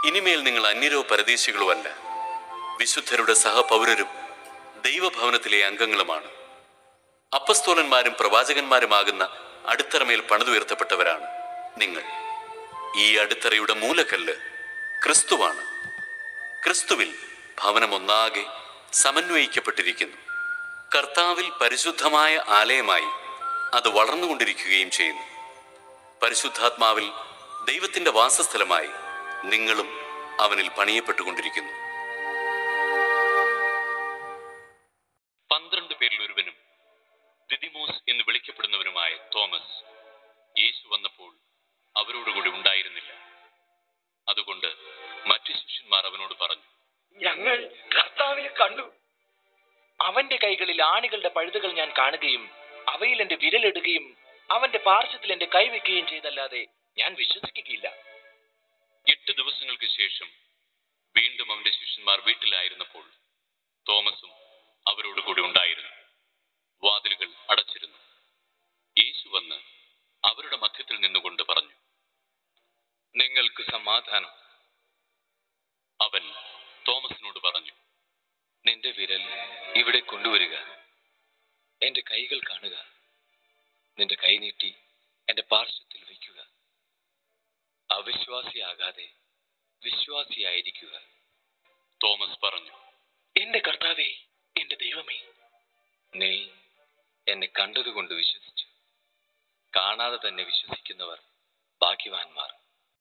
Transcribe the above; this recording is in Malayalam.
ഇനിമേൽ നിങ്ങൾ അന്യരോ പരദേശികളോ അല്ല, വിശുദ്ധരുടെ സഹപൗരരും ദൈവഭവനത്തിലെ അംഗങ്ങളുമാണ്. അപ്പസ്തോലന്മാരും പ്രവാചകന്മാരുമാകുന്ന അടിത്തറമേൽ പണിതുയർത്തപ്പെട്ടവരാണ് നിങ്ങൾ. ഈ അടിത്തറയുടെ മൂലക്കല്ല് ക്രിസ്തുവാണ്. ക്രിസ്തുവിൽ ഭവനം ഒന്നാകെ സമന്വയിക്കപ്പെട്ടിരിക്കുന്നു. കർത്താവിൽ പരിശുദ്ധമായ ആലയമായി അത് വളർന്നുകൊണ്ടിരിക്കുകയും ചെയ്യുന്നു. പരിശുദ്ധാത്മാവിൽ ദൈവത്തിന്റെ വാസസ്ഥലമായി നിങ്ങളും അവനിൽ പണിയപ്പെട്ടുകൊണ്ടിരിക്കുന്നു. 12 പേരിൽ ഒരുവനും ദിദിമോസ് എന്ന് വിളിക്കപ്പെടുന്നവനുമായ തോമസ് യേശു വന്നപ്പോൾ അവരോടുകൂടി ഉണ്ടായിരുന്നില്ല. അതുകൊണ്ട് മറ്റു ശിഷ്യന്മാർ അവനോട് പറഞ്ഞു, ഞങ്ങൾ കർത്താവിനെ കണ്ടു. അവന്റെ കൈകളിൽ ആണികളുടെ പഴുതുകൾ ഞാൻ കാണുകയും അവയിൽ എന്റെ വിരലിടുകയും അവന്റെ പാർശ്വത്തിൽ എന്റെ കൈവയ്ക്കുകയും ചെയ്തല്ലാതെ ഞാൻ വിശ്വസിക്കുകയില്ല. 8 ദിവസങ്ങൾക്ക് ശേഷം വീണ്ടും അവന്റെ ശിഷ്യന്മാർ വീട്ടിലായിരുന്നപ്പോൾ തോമസും അവരോട് കൂടി ഉണ്ടായിരുന്നു. വാതിലുകൾ അടച്ചിരുന്നു. യേശു വന്ന് അവരുടെ മധ്യത്തിൽ നിന്നുകൊണ്ട് പറഞ്ഞു, നിങ്ങൾക്ക് സമാധാനം. അവൻ തോമസിനോട് പറഞ്ഞു, നിന്റെ വിരൽ ഇവിടെ കൊണ്ടുവരിക, എന്റെ കൈകൾ കാണുക, നിന്റെ കൈ നീട്ടി എന്റെ പാർശ്വത്തിൽ വയ്ക്കുക. അവിശ്വാസിയാകാതെ വിശ്വാസിയായിരിക്കുക. തോമസ് പറഞ്ഞു, എന്റെ കർത്താവേ, എന്റെ ദൈവമേ. നീ എന്നെ കണ്ടതുകൊണ്ട് വിശ്വസിച്ചു. കാണാതെ തന്നെ വിശ്വസിക്കുന്നവർ ഭാഗ്യവാന്മാർ.